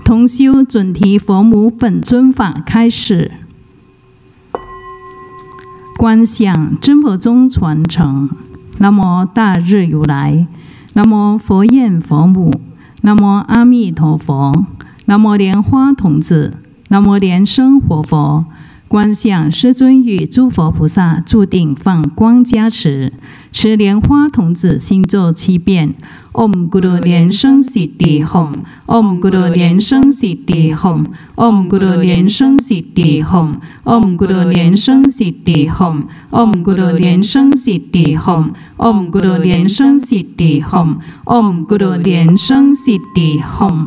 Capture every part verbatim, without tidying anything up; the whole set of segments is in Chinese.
同修准提佛母本尊法开始。观想真佛宗传承。南无大日如来，南无佛焰佛母，南无阿弥陀佛，南无莲花童子，南无莲生活佛。观想师尊与诸佛菩萨注定放光加持，持莲花童子心咒七遍。Om Guru 莲生悉地 Hum，Om Guru 莲生悉地 Hum，Om Guru 莲生悉地 Hum，Om Guru 莲生悉地 Hum，Om Guru 莲生悉地 Hum，Om Guru 莲生悉地 Hum，Om Guru 莲生悉地 Hum。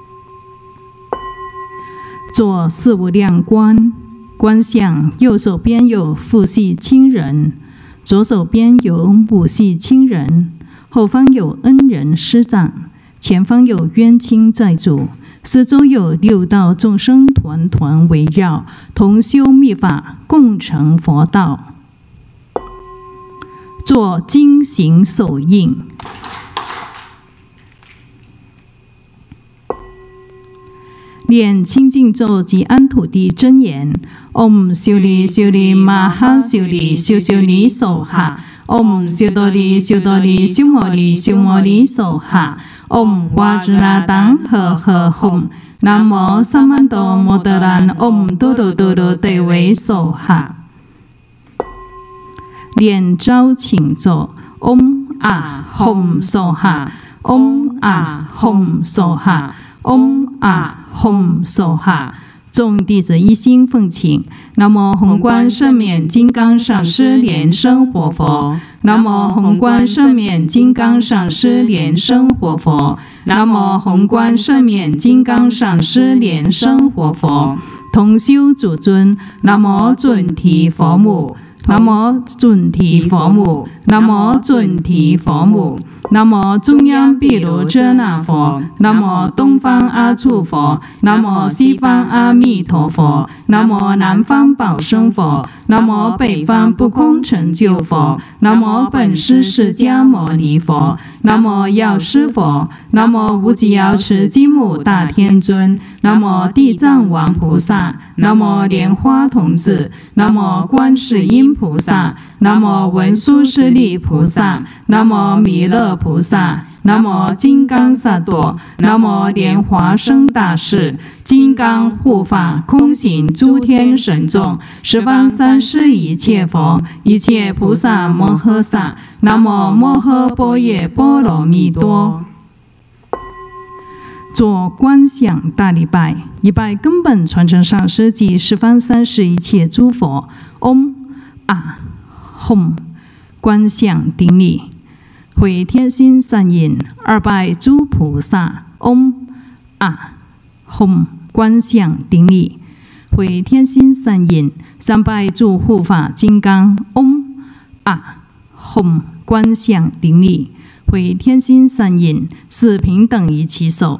做四无量观。观想右手边有父系亲人，左手边有母系亲人，后方有恩人师长，前方有冤亲债主，四周有六道众生团团围绕，同修密法，共成佛道。做经行手印。念清净咒及安土地真言 Om 修利修利玛哈修利修修利手哈 Om 修多利修多利修摩利修摩利手哈 Om 瓦日那当呵呵吽 南无萨曼多摩德兰 Om 多罗多罗对为手哈。念招请咒 Om 啊吽手哈 Om 啊吽手哈 Om 啊吽手哈，众弟子一心奉请。南无宏观圣免金刚上师莲生活佛。南无宏观圣免金刚上师莲生活佛。南无宏观圣免金刚上师莲生活佛。同修主尊，南无准提佛母。南无准提佛母。南无准提佛母。南无中央毗卢遮那佛，南无东方阿处佛，南无西方阿弥陀佛，南无南方宝生佛，南无北方不空成就佛，南无本师释迦牟尼佛，南无药师佛，南无无极瑶池金母大天尊，南无地藏王菩萨，南无莲花童子，南无观世音菩萨，南无文殊师利菩萨，南无弥勒菩萨，南无金刚萨埵，南无莲华生大士，金刚护法空行诸天神众，十方三世一切佛，一切菩萨摩诃萨，南无摩诃般若波罗蜜多。做观想大礼拜，一拜根本传承上师及十方三世一切诸佛。嗡啊吽，观想顶礼。回天心善引，二拜诸菩萨。嗡啊吽，观想顶礼。回天心善引，三拜诸护法金刚。嗡啊吽，观想顶礼。回天心善引，四平等于其手。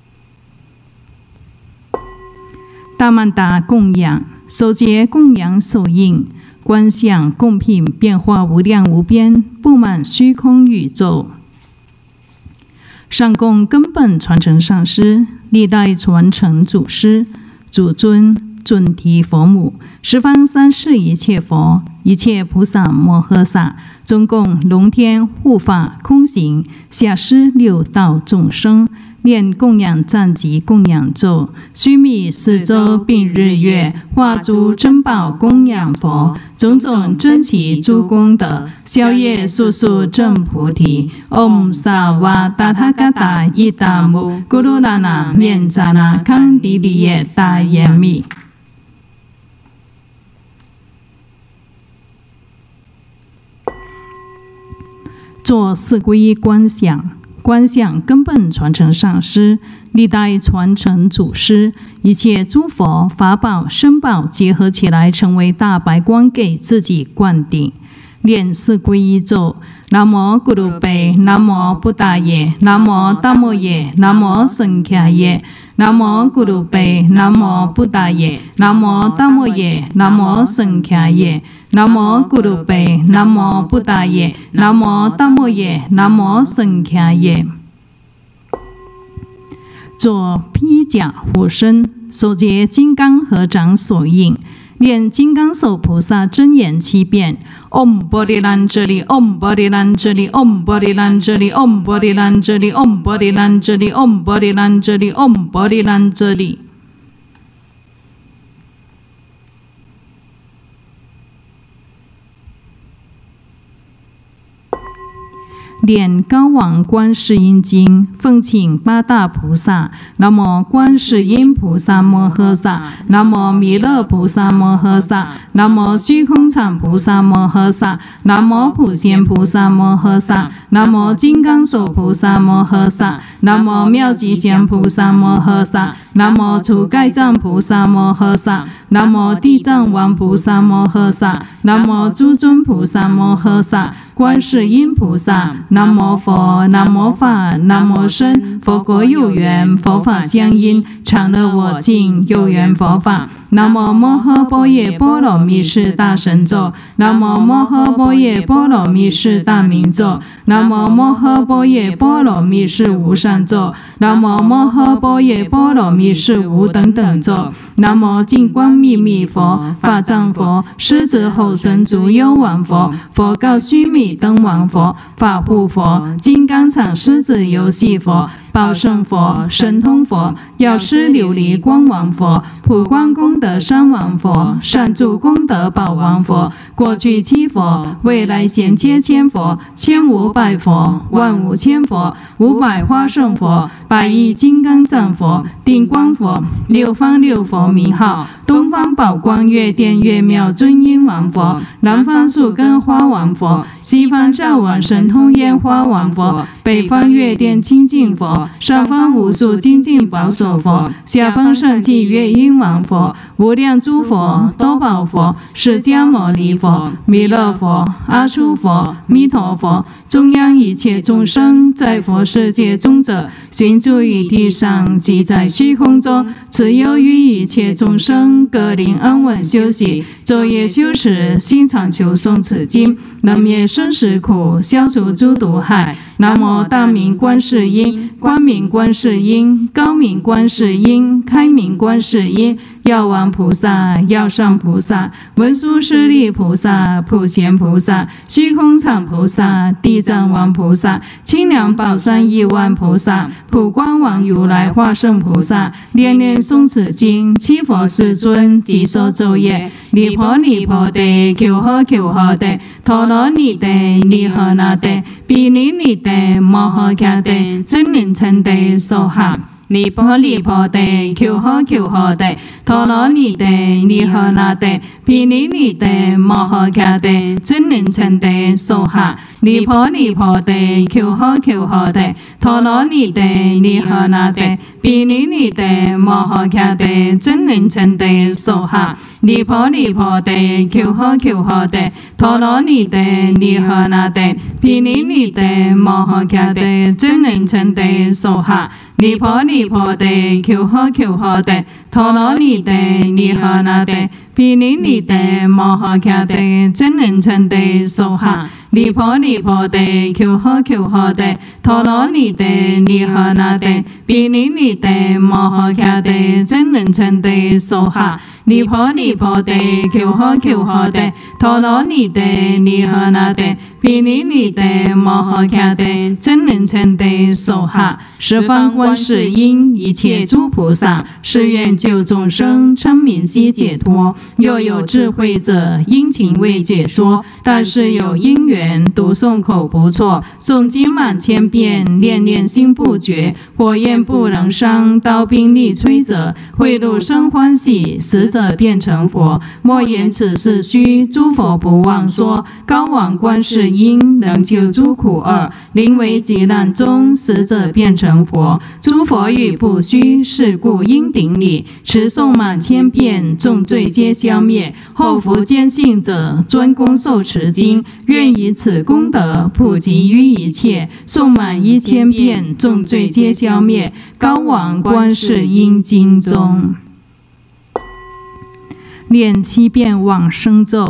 大曼达供养，手结供养手印。观想供品变化无量无边，布满虚空宇宙。上供根本传承上师，历代传承祖师、祖尊、准提佛母，十方三世一切佛，一切菩萨摩诃萨，中共龙天护法空行，下施六道众生。念供养赞及供养咒，须弥四周并日月，化诸珍宝供养佛，种种珍奇诸功德，消业速速证菩提。唵萨瓦达他嘎达伊达姆咕噜那那面扎那康迪里耶达耶密。做四皈依观想。观想根本传承上师，历代传承祖师，一切诸佛法宝身宝结合起来，成为大白光，给自己灌顶。念四皈依咒：南无咕噜贝，南无布达耶，南无达摩耶，南无僧伽耶。南无咕噜贝，南无布达耶，南无达摩耶，南无僧伽耶。南无咕噜贝，南无布达耶，南无达摩耶，南无僧伽耶。 作披甲护身，手结金刚合掌所印。念金刚手菩萨真言七遍 Om Bodhi Lanjali Om Bodhi Lanjali Om Bodhi Lanjali Om Bodhi Lanjali Om Bodhi Lanjali Om Bodhi Lanjali Om Bodhi Lanjali。念高王观世音经，奉请八大菩萨：南无观世音菩萨摩诃萨，南无弥勒菩萨摩诃萨，南无虚空常菩萨摩诃萨，南无普贤菩萨摩诃萨，南无金刚手菩萨摩诃萨，南无妙吉祥菩萨摩诃萨，南无除盖藏菩萨摩诃萨，南无地藏王菩萨摩诃萨，南无诸尊菩萨摩诃萨，观世音菩萨。南无佛，南无法，南无僧。佛国有缘，佛法相应，常乐我净，有缘佛法。南无摩诃般若波罗蜜是大神咒，南无摩诃般若波罗蜜是大明咒，南无摩诃般若波罗蜜是无上咒，南无摩诃般若波罗蜜是无等等咒。南无净光秘密佛，法藏佛，狮子吼神足幽王佛，佛告须弥灯王佛，法护佛，金刚常狮子游戏佛，宝胜佛，神通佛，药师琉璃光王佛，普光功德山王佛，善住功德宝王佛，过去七佛，未来贤切千佛，千五百佛，万五千佛，五百花胜佛，百亿金刚藏佛，定光佛，六方六佛名号，东方宝光月殿月妙尊音王佛，南方树根花王佛，西方照王神通烟花王佛，北方月殿清净佛，上方无数精进宝所佛，下方上气月音王佛，无量诸佛，多宝佛，释迦牟尼佛，弥勒佛，阿阇佛，弥陀佛，中央一切众生，在佛世界中者，行住于地上，即在虚空中，此由于一切众生各令安稳休息，昼夜修持，心常求诵此经，能灭生死苦，消除诸毒害。南无大明观世音，光明观世音，高明观世音，开明观世音，药王菩萨，药上菩萨，文殊师利菩萨，普贤菩萨，虚空常菩萨，地藏王菩萨，清凉宝山亿万菩萨，普光王如来化身菩萨，念念诵此经，七佛世尊即受昼夜，离婆离婆地，求呵求呵地，陀罗尼地，尼诃那地，毗尼尼地，摩诃迦地，真灵称地受哈。离婆离婆地，求呵求呵地，陀罗尼地，尼诃那地，毗尼尼地，摩诃迦地，真灵称地受哈。离婆离婆地，求呵求呵地，陀罗尼地，尼诃那地，毗尼尼地，摩诃迦地，真灵称地受哈。离婆离婆地，求呵求呵地，陀罗尼地，尼诃那地，毗尼尼地，摩诃迦地，真灵称地受哈。离婆离婆地，求呵求呵地，陀罗尼地，尼诃那地，毗尼尼地，摩诃迦地，真灵称地受哈。离婆离婆地，求呵求呵地，陀罗尼地，尼诃那地，毗尼尼地，摩诃迦地，真灵称地受哈。离婆离婆地，求呵求呵地，陀罗尼地，尼诃那地，毗尼尼地，摩诃迦地，真灵称地受哈。十方观世音，一切诸菩萨，誓愿救众生，称名悉解脱。若有智慧者，殷勤为解说，但是有因缘，读诵口不错，诵经满千遍，念念心不绝。火焰不能伤，刀兵力摧者，贿赂生欢喜，死者变成佛。莫言此事虚，诸佛不忘说。高往观世音，能救诸苦厄。临危急难中，死者变成佛。诸佛语不虚，是故应顶礼。持诵满千遍，众罪皆消灭。后福坚信者，专攻受持经，愿以此功德普及于一切。诵满一千遍，众罪皆消灭。高往观世音经中，念七遍往生咒。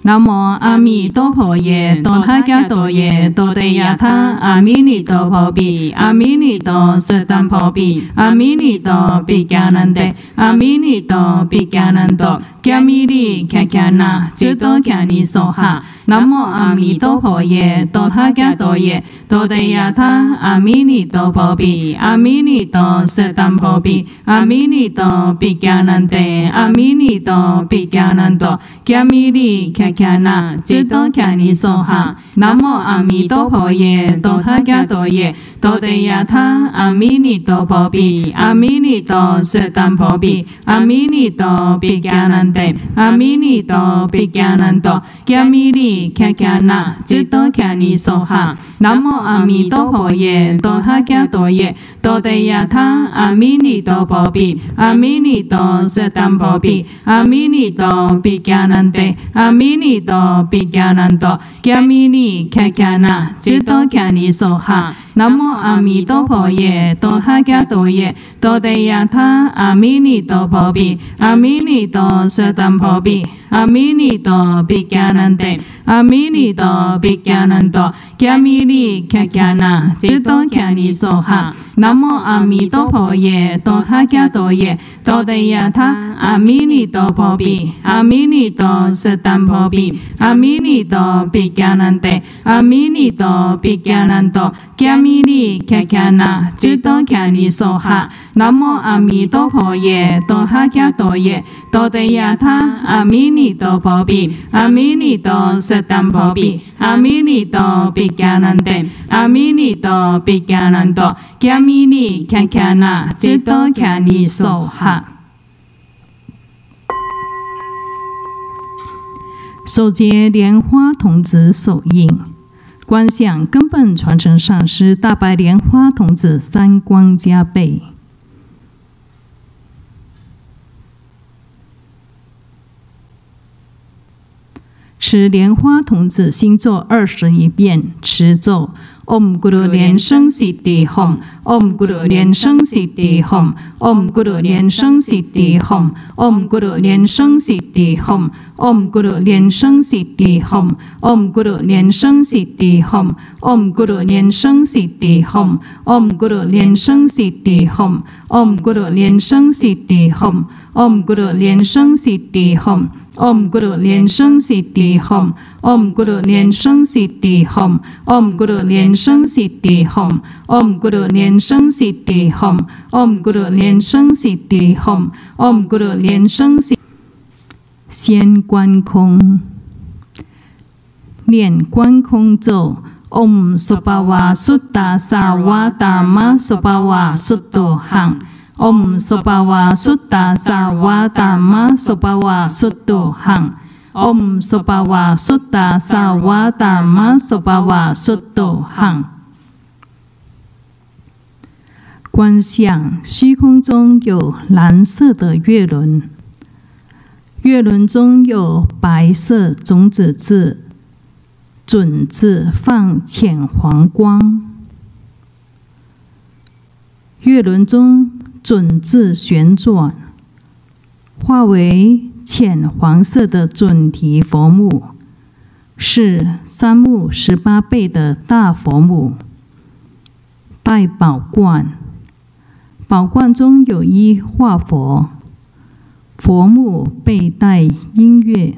南无阿弥陀佛耶，多他伽多耶，多地亚他，阿弥尼多婆毗，阿弥尼多舍当婆毗，阿弥尼多毗迦难得，阿弥尼多毗迦难多，迦弥利迦迦那，智多迦尼娑哈。南无阿弥陀佛耶，多他伽多耶，多地亚他，阿弥尼多婆毗，阿弥尼多舍当婆毗，阿弥尼多毗迦难得，阿弥尼多毗迦难多，迦弥利迦迦那，智多迦尼娑哈。南无阿弥陀佛耶，多他伽多耶，多地亚他，阿弥尼多婆毗，阿弥尼多舍当婆毗，阿弥尼多毗迦难得，阿弥尼多毗迦难多，迦弥利迦迦那，智多迦尼娑哈。南无阿弥陀佛耶，多他伽多耶，多地亚他，阿弥尼多婆毗，阿弥尼多舍当婆毗，阿弥尼多毗迦难得，阿弥尼多毗迦难多，迦弥利迦迦那，智多迦尼娑哈。南无阿弥陀佛耶，多他伽多耶，多地亚他，阿弥尼多婆毗，阿弥尼多舍当婆毗，阿弥尼多毗迦难得，阿弥尼多毗迦难多，迦弥利迦迦那，智多迦尼娑哈。南无阿弥陀佛耶，多他伽多耶，多地亚他，阿弥尼多婆毗，阿弥尼多舍当婆毗，阿弥尼多毗迦难得，阿弥尼多毗迦难多，迦弥利迦迦那，智多迦尼娑哈。南无阿弥陀佛耶，多他伽多耶，多地亚他，阿弥尼多婆毗，阿弥尼多舍当婆毗，阿弥尼多毗迦难得，阿弥尼多毗迦难多，迦弥利迦迦那，智多迦尼娑哈。手结莲花童子手印，观想根本传承上师大白莲花童子三光加倍。持莲花童子心咒二十一遍，持咒 Om Guru 莲生悉地 Hum Om Guru 莲生悉地 Hum Om Guru 莲生悉地 Hum Om Guru 莲生悉地 Hum Om Guru 莲生悉地 Hum Om Guru 莲生悉地 Hum Om Guru 莲生悉地 Hum Om Guru 莲生悉地 Hum Om Guru 莲生悉地 Hum Om Guru 莲生悉地 Hum Om Guru 莲生悉地 Hum Om Guru 莲生悉地 Hum Om Guru 莲生悉地 Hum Om Guru 莲生悉地 Hum Om Guru 莲生悉地 Hum Om Guru 莲生悉。先观空，念观空咒 Om Sobhava Sutta Sarvadhamma Sobhava Suttoham Om Sobhava Sutta Sarvadhamma Sobhava Suttoham Om Sobhava Sutta Sarvadhamma Sobhava Suttoham。观想虚空中有蓝色的月轮，月轮中有白色种子字，准字放浅黄光。月轮中准字旋转，化为浅黄色的准提佛母，是三目十八倍的大佛母，戴宝冠，宝冠中有一化佛，佛母背戴音乐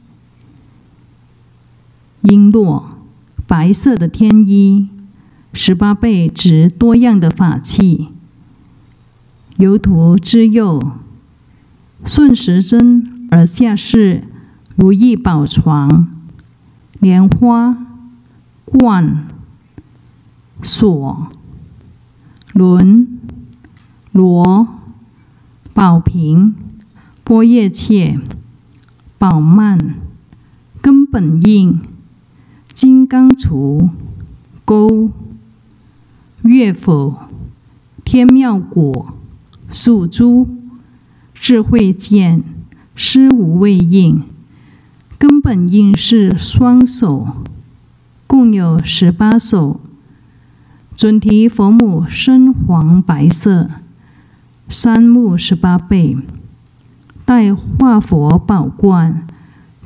璎珞，白色的天衣，十八倍执多样的法器。由图之右，顺时针而下是如意宝床、莲花、冠、锁、轮、螺、宝瓶、波叶切、宝曼、根本印、金刚杵、钩、乐否、天妙果、素珠、智慧剑、施无畏印。根本印是双手，共有十八手。准提佛母深黄白色，三目十八倍，戴化佛宝冠，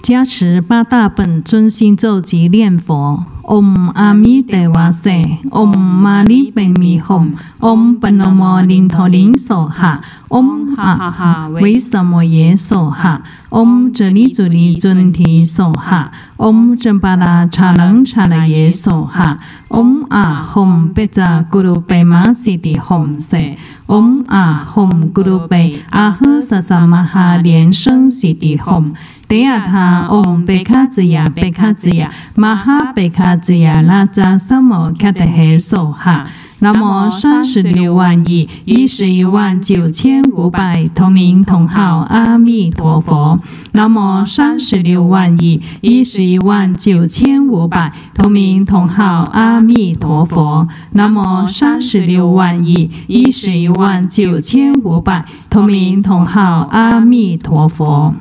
加持八大本尊心咒及念佛。Om Ami Devase Om Mani Padme Hum Om Pannamo Lintoling Soha Om Ha Ha Ha Vesamoye Soha Om Jali Juli Junti Soha Om Jampada Chalang Chalaye Soha Om Ah Hum Beja Guru Pema Siddhi Hum Se Om Ah Hum Guru Pe Ahu Sasamaha Liên生 Siddhi Hum Te Atha Om Bekhaziya Bekhaziya Maha Bekhaziya Raja Samo Katahe Soha 南无三十六万亿一十一万九千五百同名同号阿弥陀佛。南无三十六万亿一十一万九千五百同名同号阿弥陀佛。南无三十六万亿一十一万九千五百同名同号阿弥陀佛。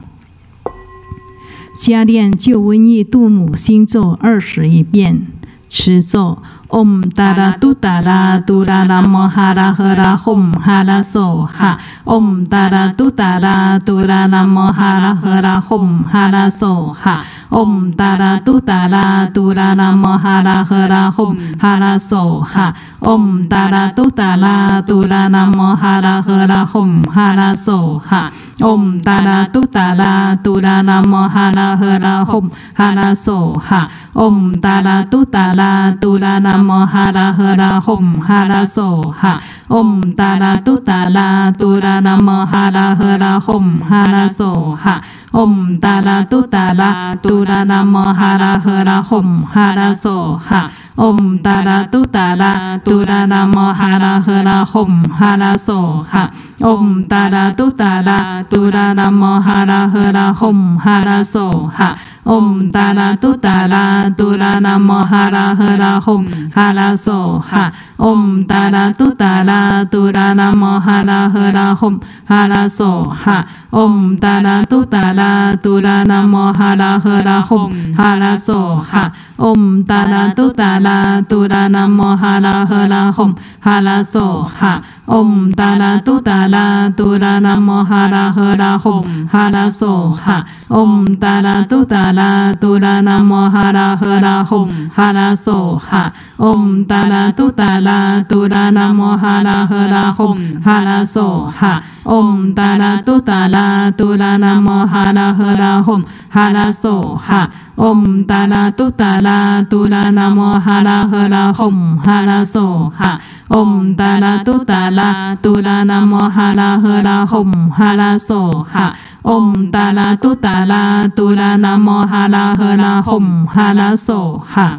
加念救瘟疫度母心咒二十一遍，持咒。 Om Tara Tu Tara Turara Mohara Hara Hum Hara Soha Om Tara Tu Tara Turara Mohara Hara Hum Hara Soha Om Tara Tu Tara Turara Mohara Hara Hum Hara Soha Om Tara Tu Tara Turara Mohara Hara Hum Hara Soha Om Tara Tu Tara Turara Mohara Hara Hum Hara Soha Om Tara Tu Tara Turara Mohara Hara Hum Hara Soha Om Tara Tu Tara Turara Mohara Hara Hum Hara Soha Om Tara Tu Tara Turara Mohara Hara Hum Hara Soha Om Tara Tu Tara Turara Mohara Hara Hum Hara Soha Om Tara Tu Tara Turara Mohara Hara Hum Hara Soha Om Tara Tu Tara Turara Mohara Hara Hum Hara Soha Om Tara Tu Tara Turara Mohara Hara Hum Hara Soha Om Tara Tu Tara Turara Mohara Hara Hum Hara Soha Om Tara Tu Tara Turara Mohara Hara Hum Hara Soha Om Tara Tu Tara Turara Mohara Hara Hum Hara Soha Om Tara Tu Tara Turara Mohara Hara Hum Hara Soha Om Tara Tu Tara Turara Mohara Hara Hum Hara Soha Om Tara Tu Tara Turara Mohara Hara Hum Hara Soha Om Tara Tu Tara Turara Mohara Hara Hum Hara Soha Om Tara Tu Tara Turara Mohara Hara Hum Hara Soha Om Tara Tu Tara Turara Mohara Hara Hum Hara Soha。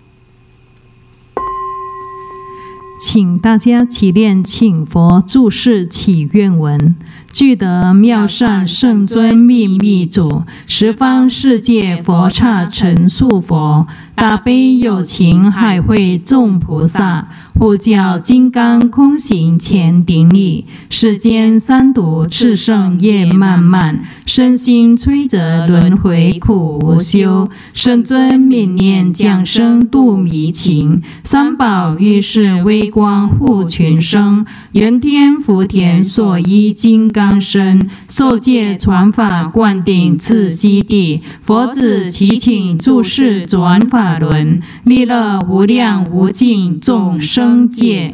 请大家起念请佛注释祈愿文。具得妙善圣尊秘密主，十方世界佛刹陈述佛，大悲有情海会众菩萨，护教金刚空行前顶礼。世间三毒炽盛业漫漫，身心摧折轮回苦无休。圣尊悯念降生度迷情，三宝御世微光护群生，人天福田所依金刚身，受戒传法灌顶次悉地，佛子祈请注释转法轮，利乐无量无尽众生界。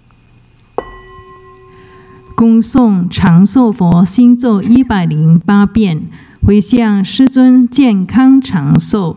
恭诵长寿佛心咒一百零八遍，回向师尊健康长寿。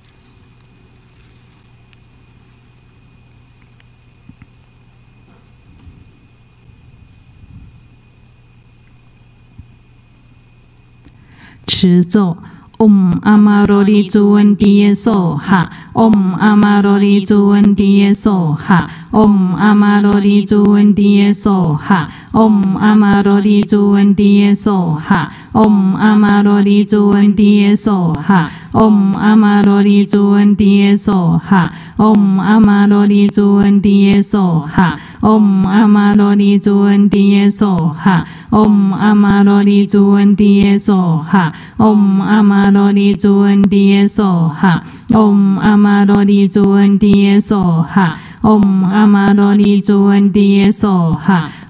持咒 Om Amaroli Juvandiye Soha Om Amaroli Juvandiye Soha Om Amaroli Juvandiye Soha Om Amaroli Juvandiye Soha Om Amaroli Juvandiye Soha Om Amaroli Juvandiye Soha Om Amaroli Juvandiye Soha Om Amaroli Juvandiye Soha Om Amaroli Juvandiye Soha Om Amaroli Juvandiye Soha Om Amaroli Juvandiye Soha Om Amaroli Juvandiye Soha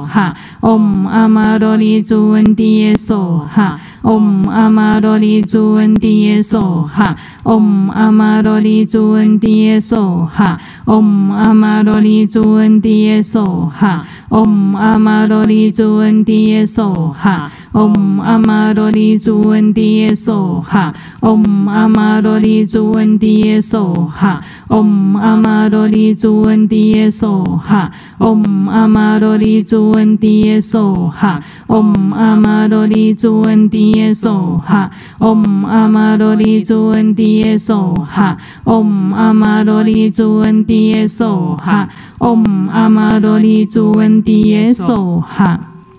哈。唵阿妈多利珠恩帝耶娑哈。唵阿妈多利珠恩帝耶娑哈。唵阿妈多利珠恩帝耶娑哈。唵阿妈多利珠恩帝耶娑哈。唵阿妈多利珠恩帝耶娑哈。唵阿妈多利珠恩帝耶娑哈。唵阿妈多利珠恩帝耶娑哈。唵阿妈多利珠恩帝耶娑哈。唵阿妈多利珠恩帝耶娑哈。唵阿妈多利珠恩帝耶娑哈。唵阿妈多利珠恩帝耶娑哈。唵阿妈多利珠恩帝耶娑哈。唵阿妈多利珠恩帝耶娑哈。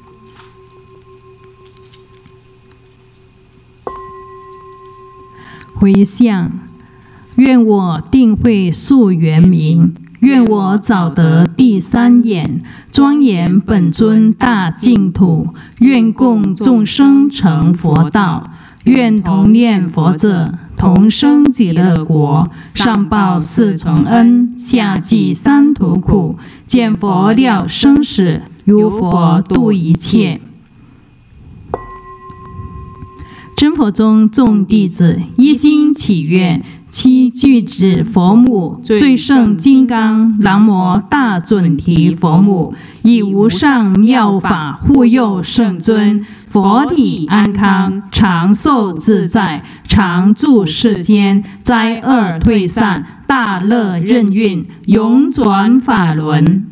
回向，愿我定慧速圆明，愿我早得第三眼，庄严本尊大净土，愿供众生成佛道，愿同念佛者同生极乐国，上报四重恩，下济三途苦，见佛了生死，如佛度一切。真佛中众弟子一心祈愿，七具指佛母最胜金刚南无大准提佛母，以无上妙法护佑圣尊，佛体安康，长寿自在，常住世间，灾厄退散，大乐任运，永转法轮。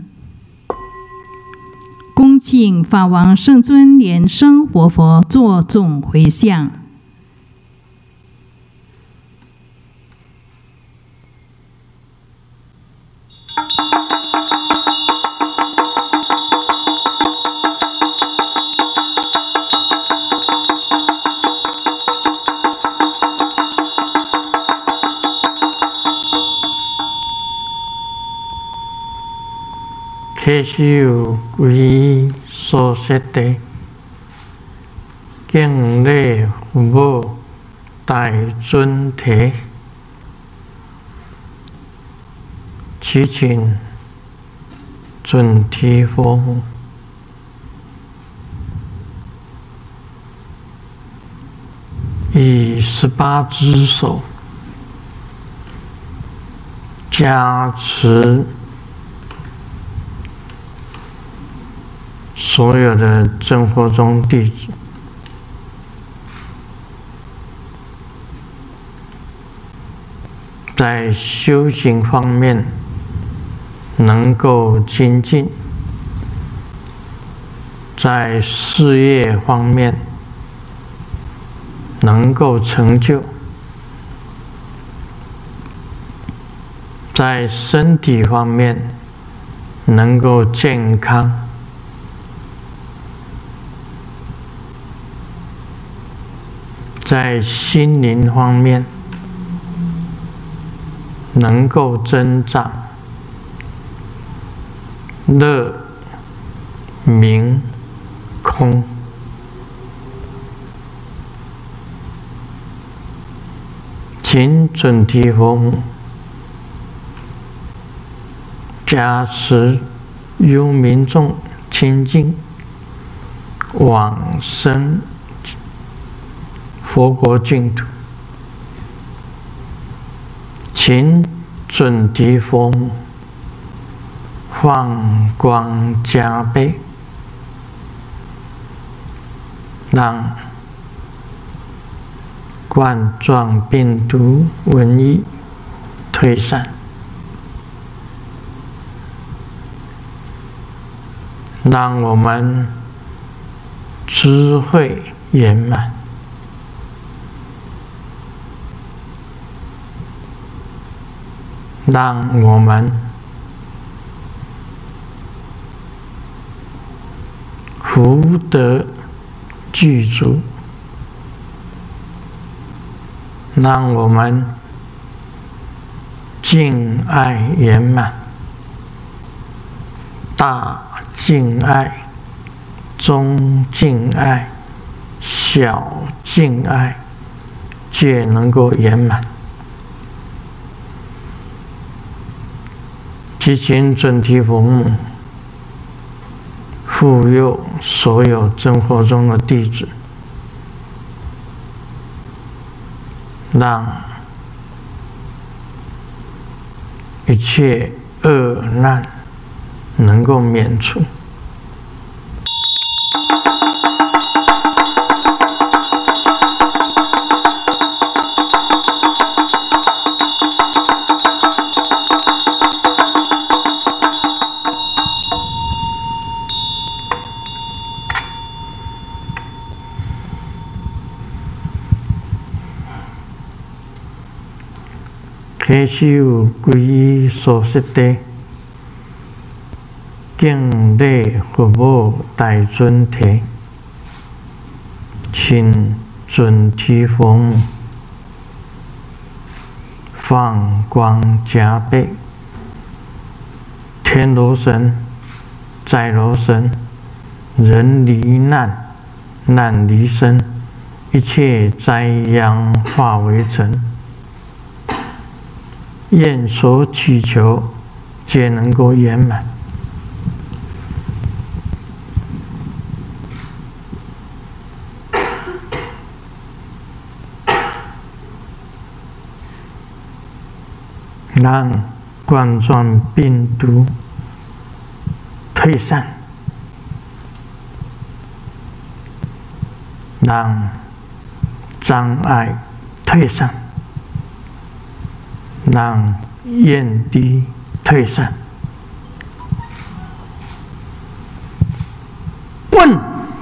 恭请法王圣尊莲生活佛作众回向。 开始有归所说的敬礼父母大尊体，祈请准提佛母以十八只手加持所有的真佛宗弟子，在修行方面能够精进，在事业方面能够成就，在身体方面能够健康，在心灵方面能够增长乐、明、空，请准提佛母加持由民众亲近往生佛国净土，请准提佛母放光加倍，让冠状病毒瘟疫退散，让我们智慧圆满，让我们福德具足，让我们敬爱圆满，大敬爱、中敬爱、小敬爱皆能够圆满。祈请准提佛母护佑所有真火中的弟子，让一切恶难能够免除。开始有皈依所摄地，敬礼佛母大尊体，请准提佛母，放光加倍，天罗神、在罗神，人离难，难离身，一切灾殃化为尘。愿所祈求，皆能够圆满。让冠状病毒退散，让障碍退散。让怨敌退散。问：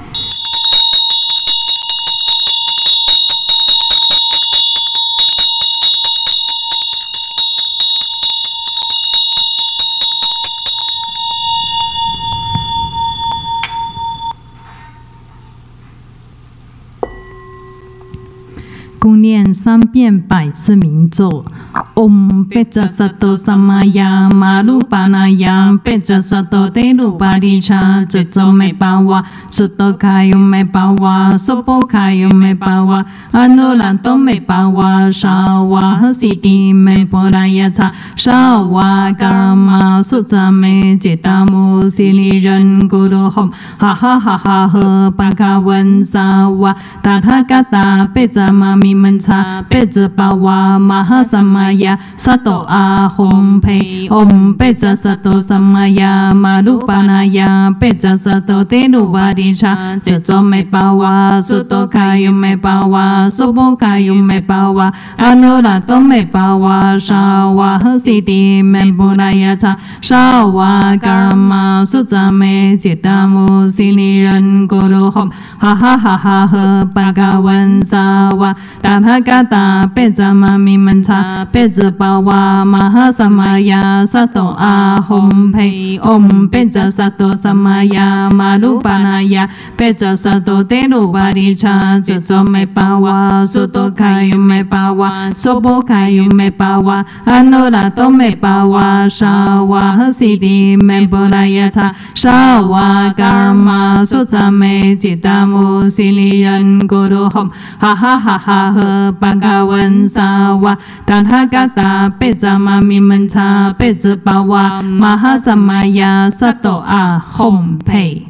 共念三遍百字明咒。Om Peja Sato Samaya Marupanaya Peja Sato Derupadicha Jejo Me Bawa Suto Kayu Me Bawa Sopo Kayu Me Bawa Anulanto Me Bawa Shawa Hasiti Me Poraya Cha Shawa Karma Sutta Me Jetamu Sili Ren Guru Hom Ha Ha Ha Ha He Bhagavan Sawa Tathagata Peja Mami Mancha Peja Bawa Mahasamaya Sato Ahom Pei Om Peja Sato Samaya Marupanaya Peja Sato Derupadicha Jejo Me Bawa Suto Kayu Me Bawa Sopo Kayu Me Bawa Anulanto Me Bawa Shawa Hasiti Me Poraya Cha Shawa Karma Sutta Me Jetamu Sili Ren Guru Hom Ha Ha Ha Ha He Bhagavan Sawa Tathagata Peja Mami Mancha Peja Bawa Mahasamaya Sato Ahom Pei Om Peja Sato Samaya Marupanaya Peja Sato Derupadicha Jejo Me Bawa Suto Kayu Me Bawa Sopo Kayu Me Bawa Anulanto Me Bawa Shawa Hasiti Me Poraya Cha Shawa Karma Sutta Me Jetamu Sili Ren Guru Hom Ha Ha Ha Ha He Bhagavan Sawa Tathagata Peja Mami Mancha Peja Bawa Mahasamaya Sato Ahom Pei。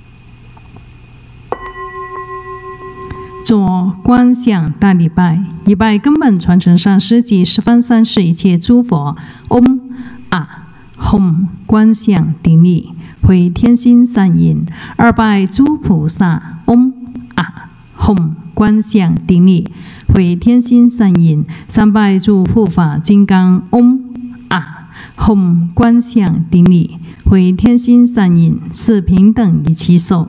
做观想大礼拜，礼拜根本传承上师及十方三世一切诸佛。嗡啊吽观想顶礼，回天心三印。二拜诸菩萨。嗡啊吽观想顶礼，回天心三印。三拜诸护法金刚。嗡啊吽观想顶礼，回天心三印。四平等一起手。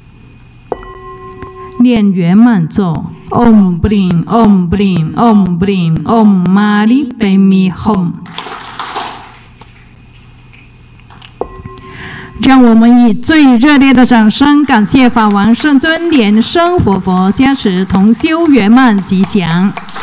念圆满咒。Om Blim Om Blim Om Blim Om Mani Padme Hum。让我们以最热烈的掌声，感谢法王圣尊莲生活佛加持同修圆满吉祥。